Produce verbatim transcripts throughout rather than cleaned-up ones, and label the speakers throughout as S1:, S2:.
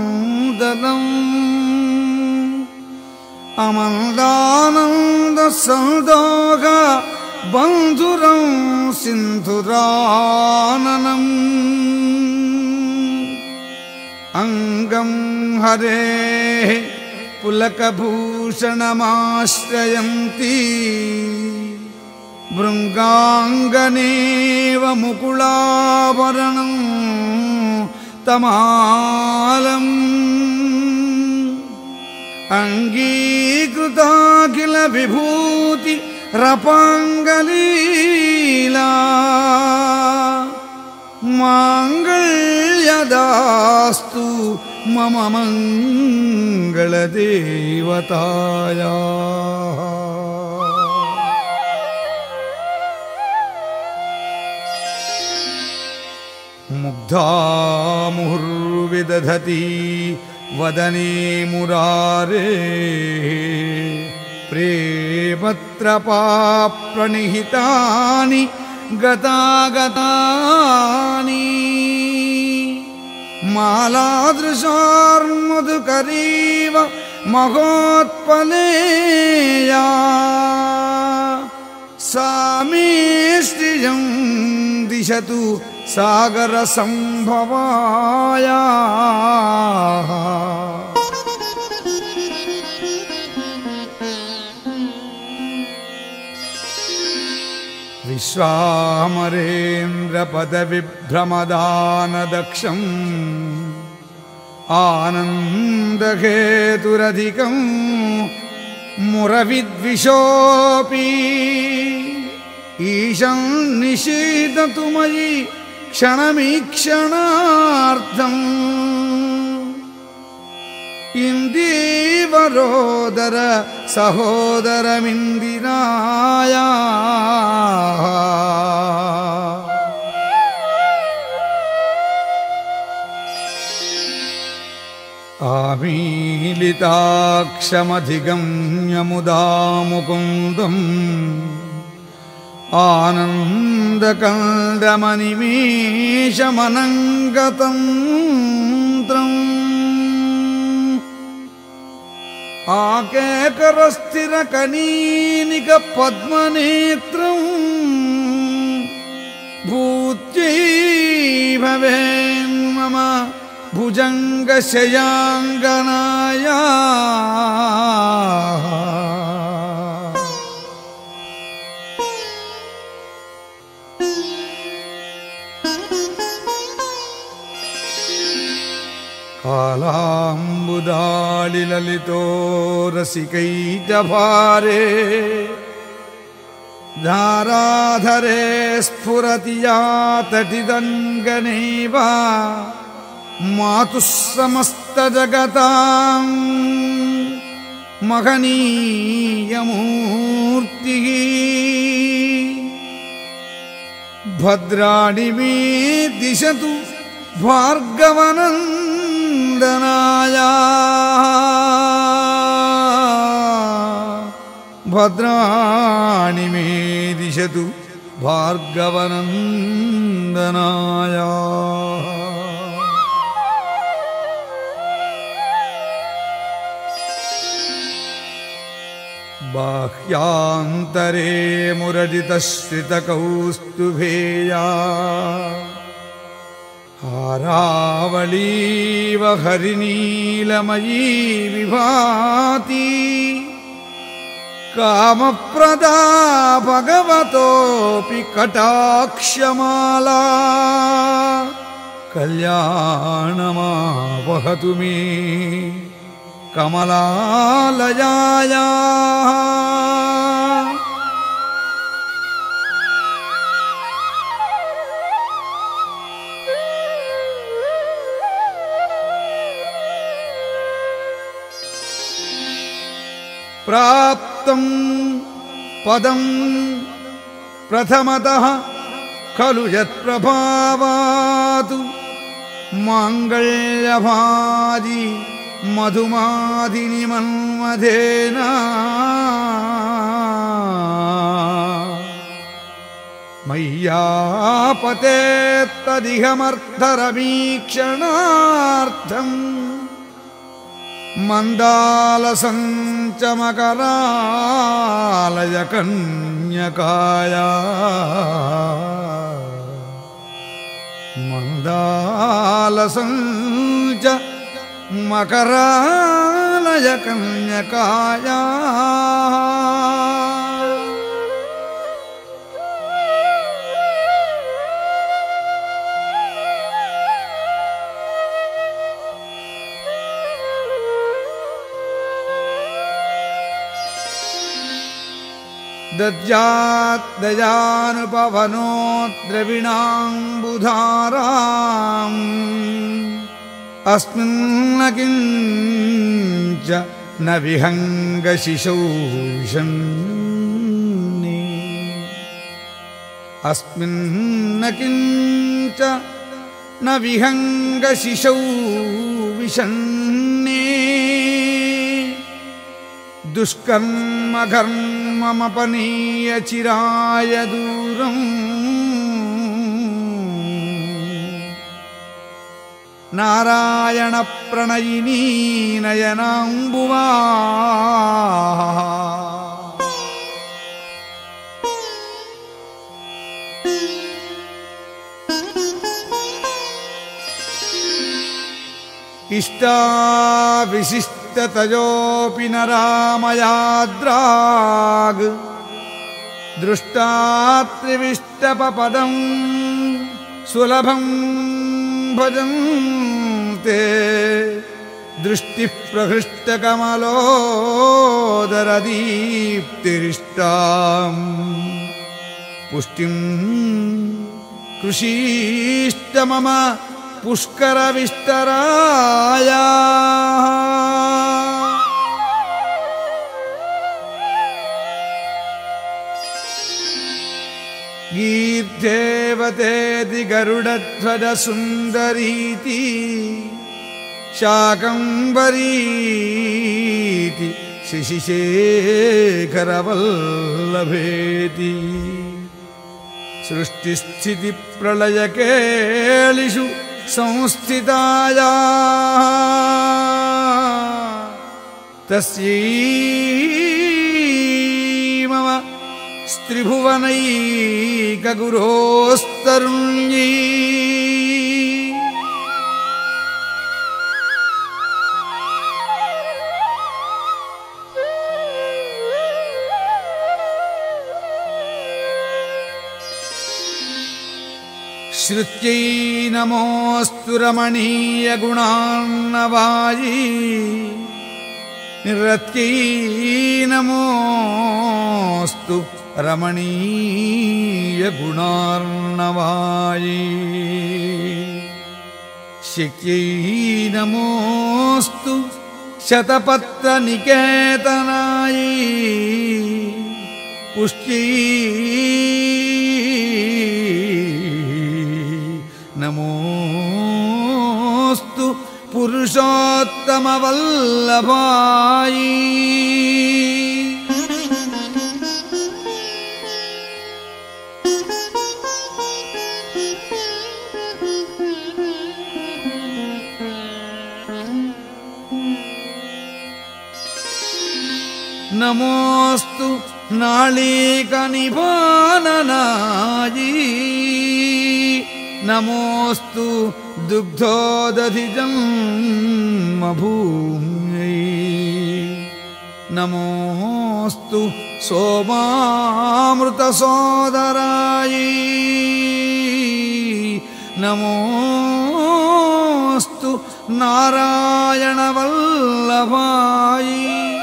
S1: नन्दनम् अमन्दानन्द सन्दोग बन्धुरं सिन्धुराननम् अङ्गं हरेः पुलकभूषणमाश्रयन्ती भृङ्गाङ्गनेव मुकुलाभरणं तमालम् अङ्गीकृताखिल विभूति रपाङ्गलीला माङ्गल्यदास्तु मम मङ्गलदेवतायाः। मुग्धा मुहुर्विदधती वदने मुरारे प्रेमत्रपा प्रणिहितानि गतागतानि मालादृशार्मधुकरीव महोत्पलेया सा मे श्रियं दिशतु सागरसम्भवाया। विश्वामरेन्द्रपदविभ्रमदानदक्षम् आनन्दहेतुरधिकं मुरविद्विषोऽपि ईशं निषीदतु मयि क्षणमीक्षणार्थम् इन्दीवरोदर सहोदरमिन्दिराया। आमीलिताक्षमधिगम्य मुदा मुकुन्दम् आनन्दकन्दमनिमेषमनङ्गतन्त्रम् आकेकरस्थिरकनीनिकपद्मनेत्रम् भूत्यै भवेन्मम भुजङ्गशयाङ्गनाया। कालाम्बुदालिललितो रसिकैटभारे धाराधरे स्फुरति या तटिदङ्गनेव मातुः समस्तजगतां महनीयमूर्तिः भद्राणि मे दिशतु भार्गवनन्दनाया। भद्राणि मे दिशतु भार्गवनन्दनाया। बाह्यान्तरे मुरजितश्रितकौस्तुभेया हारावलीव हरिनीलमयी विभाति कामप्रदा भगवतोऽपि कटाक्षमाला कल्याणमावहतु मे कमलालयाया। प्राप्तं पदं प्रथमतः खलु यत्प्रभावात् माङ्गल्यभाजि मधुमादिनि मन्मथेन मय्यापते तदिहमर्थरवीक्षणार्थं मन्दालसञ्चमकरालय कन्यकाया मन्दालसञ्च मकरालय कन्यकाया दद्यात् दयानुपवनो द्रविणाम्बुधाराम् अस्मिन् किञ्च न विहङ्गशिशौ विशन्ने अस्मिन् किञ्च न विहङ्गशिशौ विशन्ने दुष्कर्म कर्ममपनीय चिराय दूरम् नारायण प्रणयिनी नयनाम्बुवा इष्टा विशिष्टतयोऽपि न रामयाद्राग् दृष्टा त्रिविष्टपपदं सुलभं भजन्ते दृष्टिः प्रहृष्टकमलोदरदीप्तिरिष्टाम् पुष्टिं कृषीष्ट मम पुष्करविष्टराया गीर्देवतेति गरुडध्वज सुन्दरीति शाकम्भरीति शशिशेखरवल्लभेति सृष्टिस्थितिप्रलयकेलिषु संस्थिताया तस्यै मम स्त्रिभुवनैकगुरोस्तरुण्यै श्रुत्यै नमोऽस्तु रमणीयगुणार्णवायै रत्यै नमोऽस्तु रमणीयगुणार्णवायै शिक्यै नमोऽस्तु शतपत्रनिकेतनायै पुष्ट्यै नमोऽस्तु पुरुषोत्तमवल्लभायै नमोऽस्तु नाळीकनिपाननायै नमोऽस्तु दुग्धोदधिजन्मभूम्यै नमोऽस्तु सोमामृतसोदरायै नमोऽस्तु नारायणवल्लभायै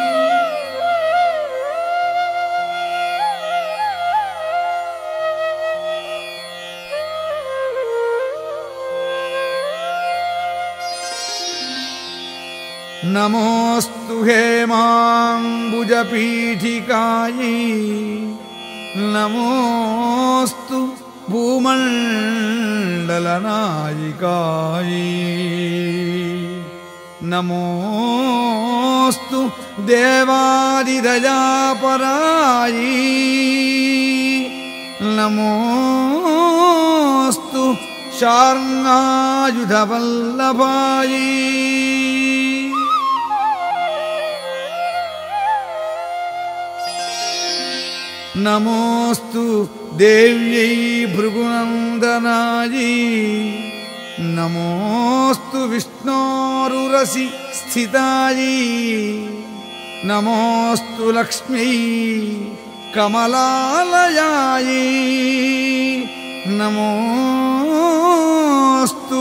S1: नमोऽस्तु हेमाम्बुजपीठिकायै नमोऽस्तु भूमण्डलनायिकायै नमोऽस्तु देवादिदयापरायै नमोऽस्तु शार्ङ्गायुधवल्लभायै नमोस्तु देव्यै भृगुनन्दनायै नमोस्तु विष्णोरुरसि स्थितायै नमोस्तु लक्ष्म्यै कमलालयायै नमोस्तु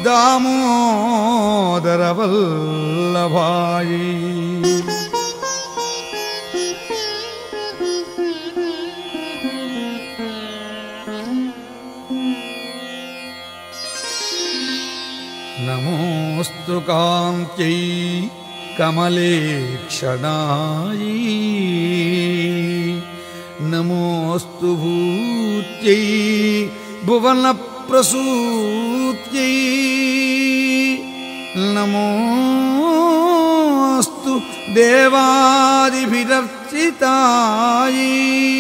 S1: दामोदरवल्लभायै नमोस्तु कान्त्यै कमलेक्षणायै नमोस्तु भूत्यै भुवनप्रसूत्यै नमोस्तु देवादिभिरर्चितायै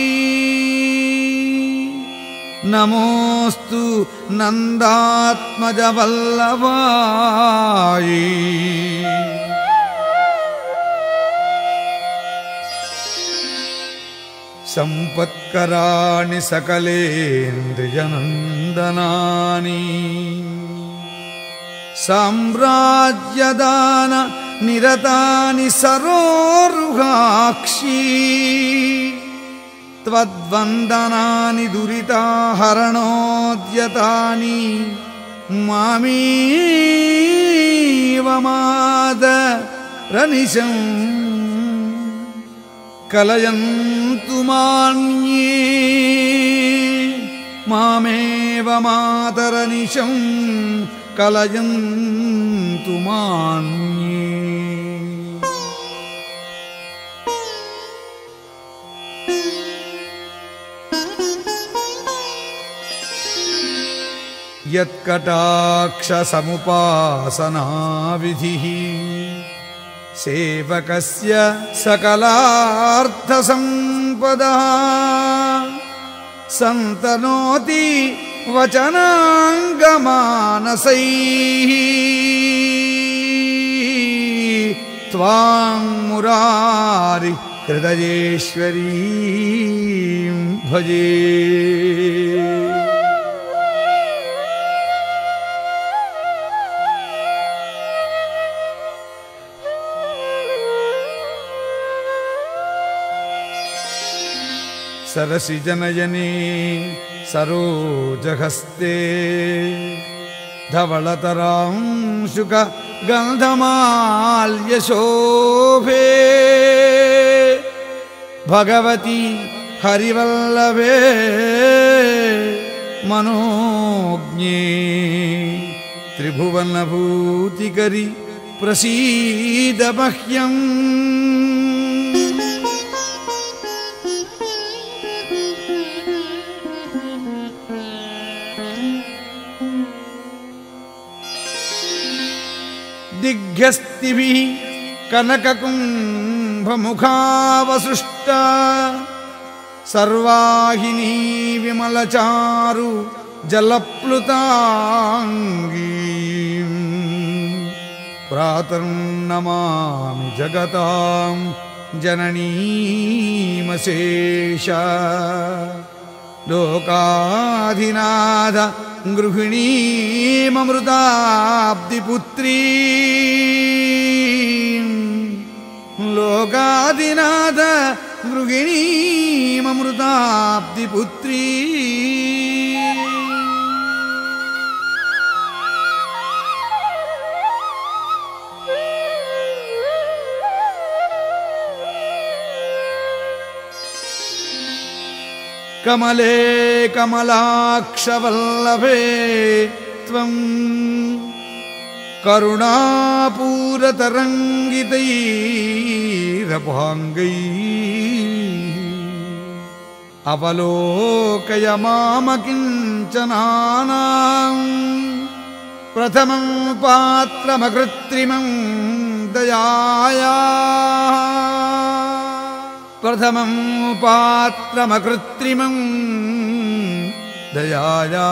S1: नमोस्तु नन्दात्मजवल्लभायै सम्पत्कराणि सकलेन्द्रियनन्दनानि साम्राज्यदान निरतानि सरोरुहाक्षी त्वद्वन्दनानि दुरिताहरणोद्यतानि मामेव मादरनिशं कलयन्तु मान्ये मामेव मातरनिशं कलयन्तु मान्ये यत्कटाक्षसमुपासनाविधिः सेवकस्य सकलार्थसम्पदः सन्तनोति वचनाङ्गमानसैः त्वां मुरारि हृदयेश्वरीं भजे। सरसिजनयने सरोजहस्ते धवलतरांशुकगन्धमाल्यशोभे भगवती हरिवल्लभे मनोज्ञे त्रिभुवनभूतिकरि प्रसीद मह्यम्। दिग्भ्यस्तिभिः कनककुम्भमुखावसृष्टा सर्वाहिनी विमलचारु जलप्लुताङ्गीं प्रातर्नमामि जगतां जननीमशेष लोकाधिनाथ गृहिणीममृताब्धिपुत्री लोकाधिनाथ गृहिणीममृताब्धिपुत्री कमले कमलाक्षवल्लभे त्वं करुणापूरतरङ्गितैरभाङ्गैः अवलोकय मामकिञ्चनानां प्रथमं पात्रमकृत्रिमं दयाया प्रथमं पात्रमकृत्रिमं दयाया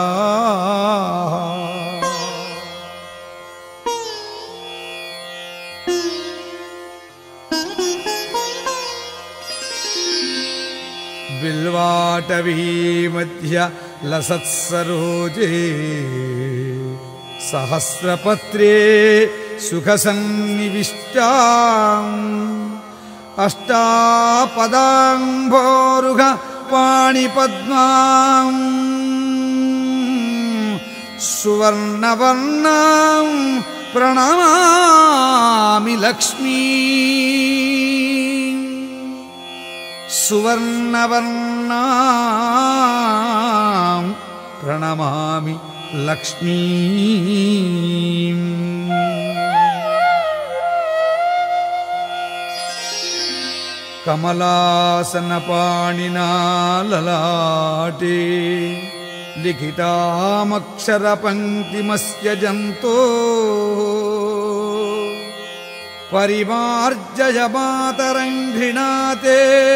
S1: బిల్వాటవీ మధ్య లసత్సరోజే సహస్రపత్రే సుఖసన్నివిష్టాం అష్టాపదాంభోరుహ పాణిపద్మాం సువర్ణవర్ణాం ప్రణమామి లక్ష్మీ సువర్ణవర్ణాం ప్రణమామి లక్ష్మీ. కమలాసనపాణినా లలాటే లిఖితామక్షరపంక్తిమస్య జంతో పరిమార్జయ మాతరం ఘృణాతే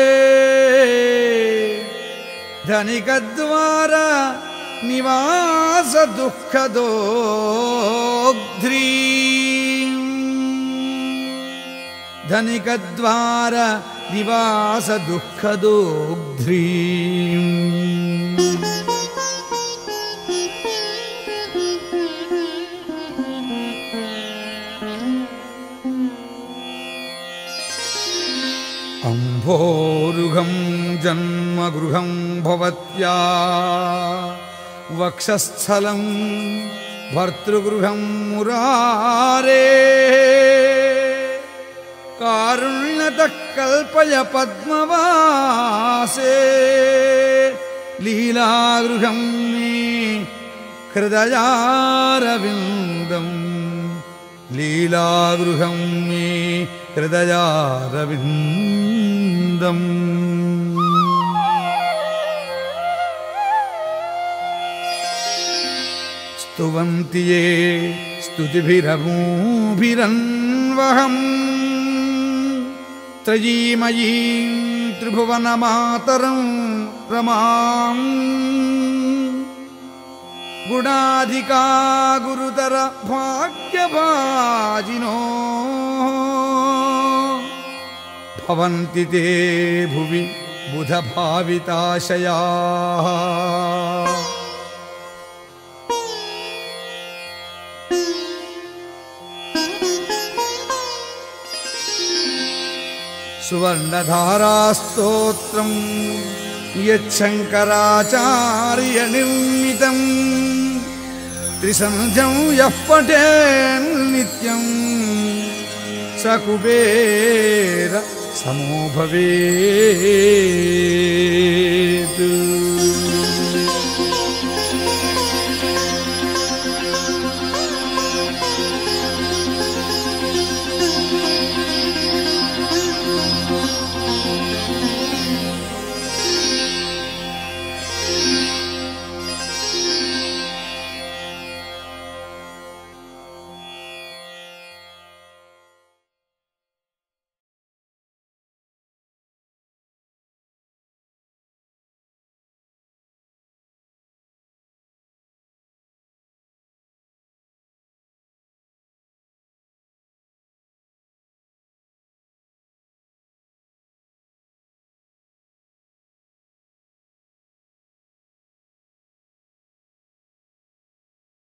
S1: ధనికద్వార నివాస దుఃఖదోగ్ధ్రీ ధనికద్వార నివాస దుఃఖదోగ్ధ్రీ. అంభోరుహం జన్మగృహం భవత్యా వక్షస్థలం భర్తృగృహం మురారే కారుణ్యతః కల్పయ పద్మవాసే లీలాగృహం మే హృదయారవిందం లీలాగృహం మే హృదయారవిందం. స్తువంతి యే స్తుతిభిరమూభిరన్వహం త్రయీమయీం త్రిభువనమాతరం రమాం గుణాధికా గురుతర భాగ్యభాజినో భవంతి తే భువి బుధభావితాశయాః. సువర్ణధారాస్తోత్రం యచ్చంకరాచార్య నిర్మితం త్రిసంధ్యం యః పఠేన్నిత్యం స కుబేర సమో భవేత్.